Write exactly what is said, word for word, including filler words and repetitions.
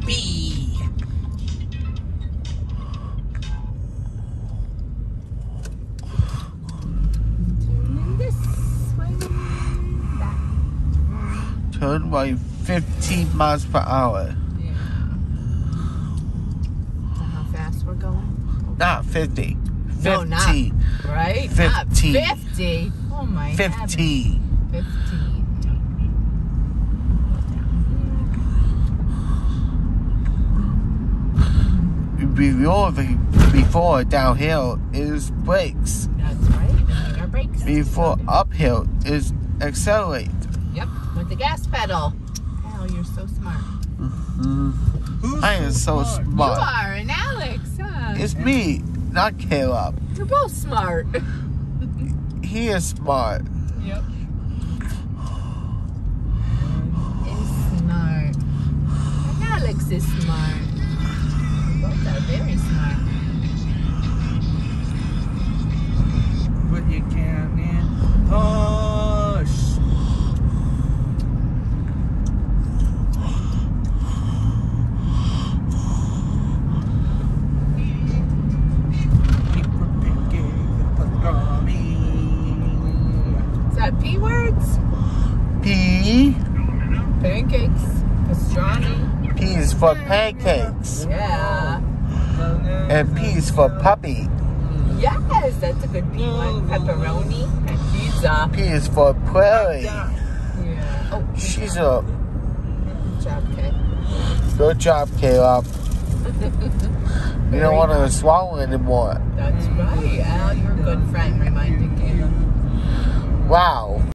baby. Turning this way. Back. Turn like fifteen miles per hour. Yeah. Is that how fast we're going? Not fifty. No, not. fifty. Right? Fifteen. Not fifty. Oh my Fifteen. heavens. Fifteen. Before, before downhill is brakes. That's right. Our brakes. Before uphill is accelerate. Yep. With the gas pedal. Al, you're so smart. Mm-hmm. I am so smart. You are, and Alex, huh? It's me, not Caleb. You're both smart. He is smart. Yep. Is smart. And Alex is smart. Both are very smart. But you can't push. Is that P words? P. Pancakes. Pastrami. P is for pancakes. Yeah. And P is for puppy. Yes, that's a good P one. Pepperoni and pizza. P is for prairie. Yeah. Oh, She's a good job, Kay. good job, Caleb. You don't want to swallow anymore. That's right. Al, you're a good friend, reminding Caleb. Wow.